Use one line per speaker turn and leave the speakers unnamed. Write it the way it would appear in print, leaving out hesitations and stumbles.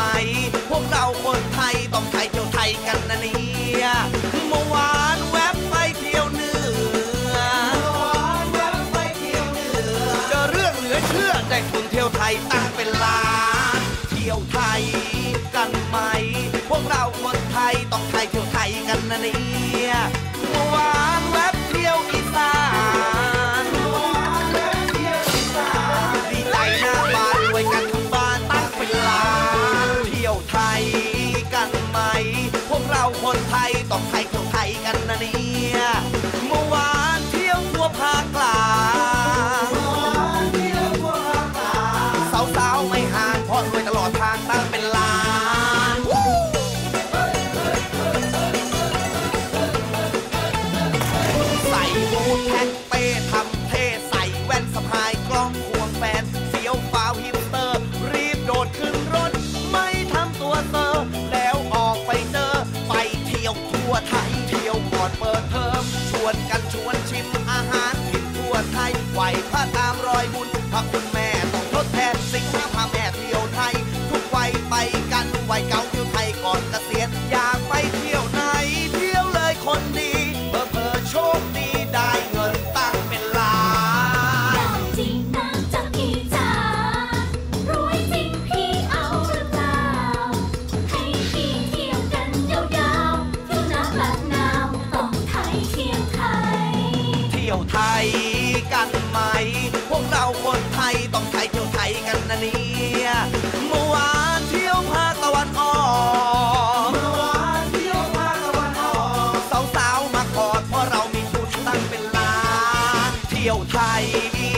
พวกเราคนไทยต้องไทยเที่ยวไทยกันนะเนี่ยเมื่อวานแวบไปเที่ยวเหนือเจอเรื่องเหลือเชื่อได้ทุนเที่ยวไทยตั้งเป็นล้านเที่ยวไทยกันไหมพวกเราคนไทยต้องไทยเที่ยวไทยกันนะเนี่ยเมื่อวานแวบเที่ยวอีสานดีใจหน้าบ้านรวยกันทั้งบ้านตั้งเป็นล้านเที่ยวไทยกันไหมพวกเราคนไทยต้องไทยเที่ยวไทยกันนะเนี่ยเมื่อวานเที่ยวทั่วภาคกลางสาวๆไม่ห่างเพราะรวยตลอดทางตั้งเป็นล้านใส่บูทแพ็คเป้ทำเท่ใส่แว่นสะพายกล้องควงแฟนเฟี้ยวฟ้าวฮิปสเตอร์รีบโดดขึ้นรถไม่ทำตัวเซอร์แล้วออกไปเจอไปเที่ยวทั่วไทยเที่ยวก่อนเปิดเทอมชวนกันชวนชิมอาหารถิ่นทั่วไทยไหวพระตามรอยบุญพระคุณแม่ต้องทดแทนสิ่งที่พาแม่เที่ยวไทยทุกวัยไปกันวัยเก่าเที่ยวไทยก่อนเกษียณอยากไปเที่ยวไหนเที่ยวเลยคนดีเผลอโชคดีได้เงินตั้งเป็นล้าน
จริงนะจ๊ะพี่จ๋ารวยจริงพี่เอาหรือเปล่าให้พี่เที่ยวกันยาวๆเที่ยวหน้าบัดนาวต้องไทยเที่ยวไทย
เที่ยวไทยกันไหมพวกเราคนไทยต้องไทยเที่ยวไทยกันนะเนี่ยเมื่อวานเที่ยวภาคตะวันออกสาวๆมากอดเพราะเรามีทุนตั้งเป็นล้านเที่ยวไทย